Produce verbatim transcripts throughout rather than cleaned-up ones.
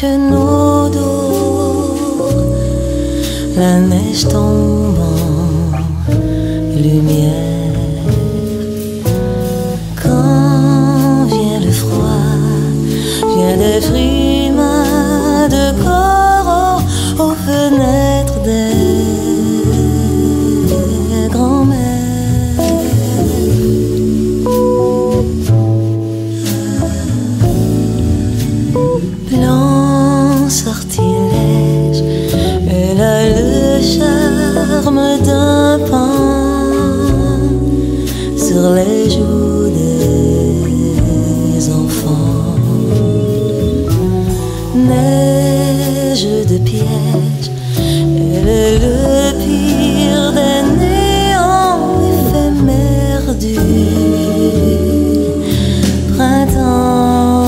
que nos dos, la neige tombe en lumière. Quand vient le froid, vient des frimas de coraux aux fenêtres des grands-mères. Blanc sortilège, elle a le charme d'un pan sur les joues des enfants. Neige de piège, elle est le pire des néants éphémères du printemps.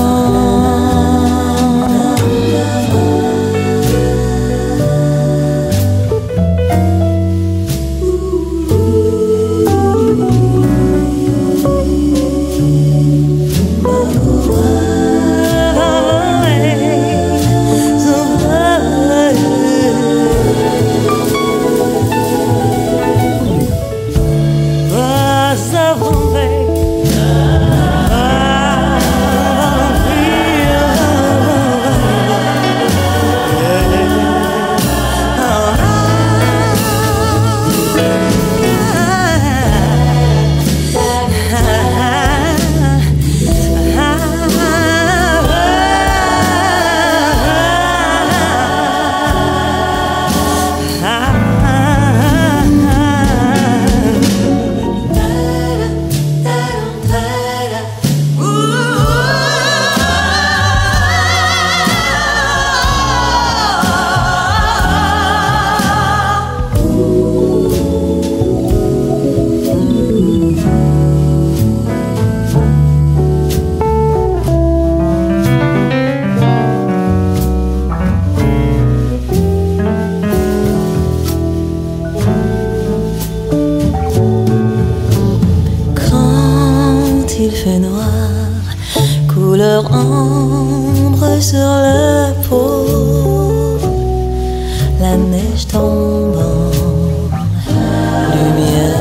Il fait noir, couleur ambre sur la peau, la neige tombe en lumière.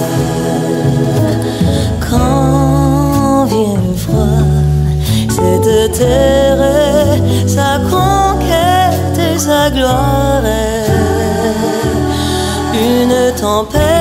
Quand vient le froid, cette terre est sa conquête et sa gloire est une tempête.